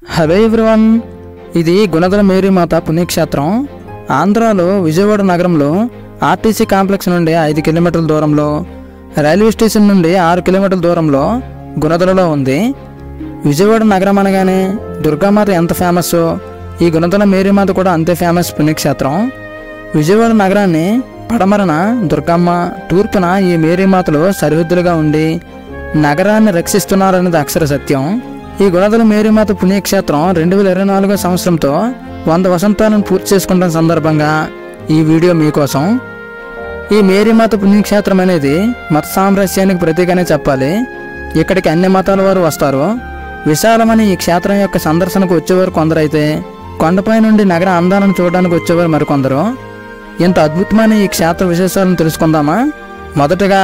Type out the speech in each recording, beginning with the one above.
Hello everyone, ఇది గుణదల మేరీమాత పుణ్యక్షేత్రం. ఆంధ్రాలో విజయవాడ నగరంలో ఆర్టీసీ కాంప్లెక్స్ నుండి 5 కిలోమీటర్ల దూరంలో, రైల్వే స్టేషన్ నుండి 6 కిలోమీటర్ల దూరంలో గుణదలలో ఉంది. విజయవాడ నగరం అనగానే దుర్గామాత ఎంత ఫేమస్సో ఈ గుణదల మేరీమాత కూడా అంతే ఫేమస్ పుణ్యక్షేత్రం. విజయవాడ నగరాన్ని పడమరన దుర్గమ్మ, తూర్పున ఈ మేరీమాతలు సరిహద్దులుగా ఉండి నగరాన్ని రక్షిస్తున్నారనేది అక్షర సత్యం. ఈ గుణదల మేరీమాత పుణ్యక్షేత్రం 2024 సంవత్సరంతో 100 వసంతాలను పూర్తి చేసుకుంటున్న సందర్భంగా ఈ వీడియో మీకోసం. ఈ మేరీమాత పుణ్యక్షేత్రం అనేది మత సామరస్యానికి ప్రతీకనే చెప్పాలి. ఇక్కడికి అన్ని మతాల వారు వస్తారు. విశాలమైన ఈ క్షేత్రం యొక్క సందర్శనకు వచ్చేవారు కొందరైతే, కొండపై నుండి నగర అందాలను చూడడానికి వచ్చేవారు మరికొందరు. ఇంత అద్భుతమైన ఈ క్షేత్ర విశేషాలను తెలుసుకుందామా? మొదటగా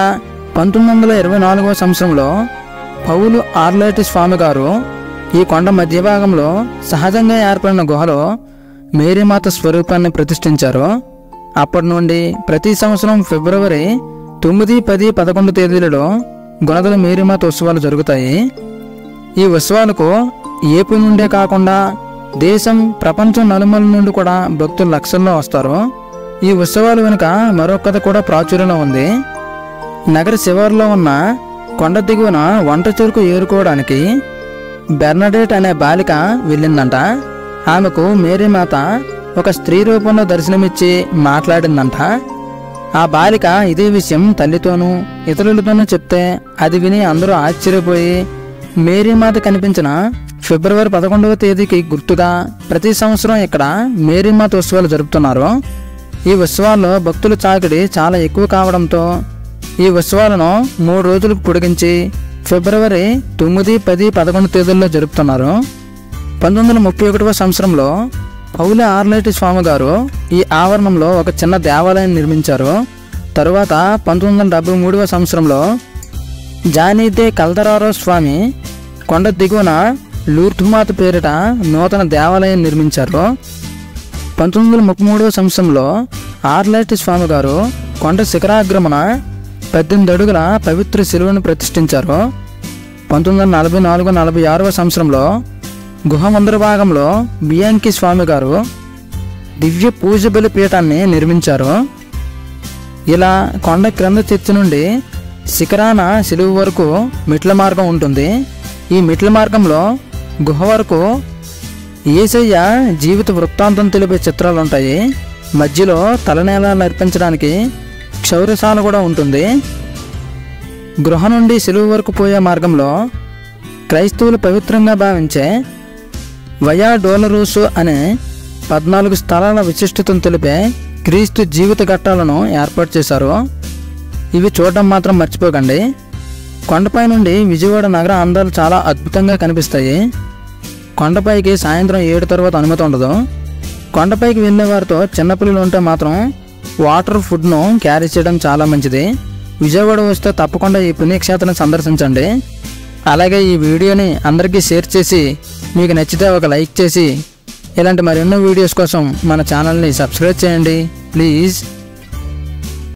1924 సంవత్సరంలో పౌలు ఆర్లేటి స్వామి గారు ఈ కొండ మధ్య భాగంలో సహజంగా ఏర్పడిన గుహలో మేరీమాత స్వరూపాన్ని ప్రతిష్ఠించారు. అప్పటి నుండి ప్రతి సంవత్సరం ఫిబ్రవరి 9, 10, 11 తేదీలలో గుణదల మేరీమాత ఉత్సవాలు జరుగుతాయి. ఈ ఉత్సవాలకు ఏపీ నుండే కాకుండా దేశం, ప్రపంచం నలుమూల నుండి కూడా భక్తులు లక్షల్లో వస్తారు. ఈ ఉత్సవాల వెనుక మరో కథ కూడా ప్రాచుర్యంలో ఉంది. నగర శివారులో ఉన్న కొండ దిగువన వంట చెరుకు ఏరుకోవడానికి బెర్నడేట్ అనే బాలిక వెళ్ళిందంట. ఆమెకు మేరీమాత ఒక స్త్రీ రూపంలో దర్శనమిచ్చి మాట్లాడిందంట. ఆ బాలిక ఇదే విషయం తల్లితోనూ ఇతరులతోనూ చెప్తే అది విని అందరూ ఆశ్చర్యపోయి మేరీమాత కనిపించిన ఫిబ్రవరి 11వ తేదీకి గుర్తుగా ప్రతి సంవత్సరం ఇక్కడ మేరీమాత ఉత్సవాలు జరుపుతున్నారు. ఈ ఉత్సవాల్లో భక్తుల చాకిడి చాలా ఎక్కువ కావడంతో ఈ ఉత్సవాలను 3 రోజులకు పొడిగించి ఫిబ్రవరి 9, 10, 11 తేదీల్లో జరుపుతున్నారు. 1931వ సంవత్సరంలో పౌలు ఆర్లేటి స్వామి గారు ఈ ఆవరణంలో ఒక చిన్న దేవాలయం నిర్మించారు. తరువాత 1973వ సంవత్సరంలో జానీదే కల్దరారో స్వామి కొండ దిగువన లూర్దుమాత పేరిట నూతన దేవాలయం నిర్మించారు. 1933వ సంవత్సరంలో ఆర్లేటి స్వామి గారు కొండ శిఖరాగ్రమణ 18 అడుగుల పవిత్ర శిలువను ప్రతిష్ఠించారు. 1944-46వ సంవత్సరంలో గుహ ముందర భాగంలో బియాంకి స్వామి గారు దివ్య పూజ బలి పీఠాన్ని నిర్మించారు. ఇలా కొండ క్రింద చర్చి నుండి శిఖరాన శిలువ వరకు మెట్ల మార్గం ఉంటుంది. ఈ మెట్ల మార్గంలో గుహ వరకు యేసయ్య జీవిత వృత్తాంతం తెలిపే చిత్రాలు ఉంటాయి. మధ్యలో తలనేలాలు అర్పించడానికి క్షౌరశాల కూడా ఉంటుంది. గృహ నుండి శిలువ వరకు పోయే మార్గంలో క్రైస్తవులు పవిత్రంగా భావించే వయా డోలరూసు అనే 14 స్థలాల విశిష్టతను తెలిపే క్రీస్తు జీవిత ఘట్టాలను ఏర్పాటు చేశారు. ఇవి చూడడం మాత్రం మర్చిపోకండి. కొండపై నుండి విజయవాడ నగర అందాలు చాలా అద్భుతంగా కనిపిస్తాయి. కొండపైకి సాయంత్రం 7 తర్వాత అనుమతి ఉండదు. కొండపైకి వెళ్ళే వారితో చిన్నపిల్లలు ఉంటే మాత్రం వాటర్, ఫుడ్ను క్యారీ చేయడం చాలా మంచిది. విజయవాడ వస్తే తప్పకుండా ఈ పుణ్యక్షేత్రం సందర్శించండి. అలాగే ఈ వీడియోని అందరికీ షేర్ చేసి మీకు నచ్చితే ఒక లైక్ చేసి ఇలాంటి మరెన్నో వీడియోస్ కోసం మన ఛానల్ని సబ్స్క్రైబ్ చేయండి ప్లీజ్.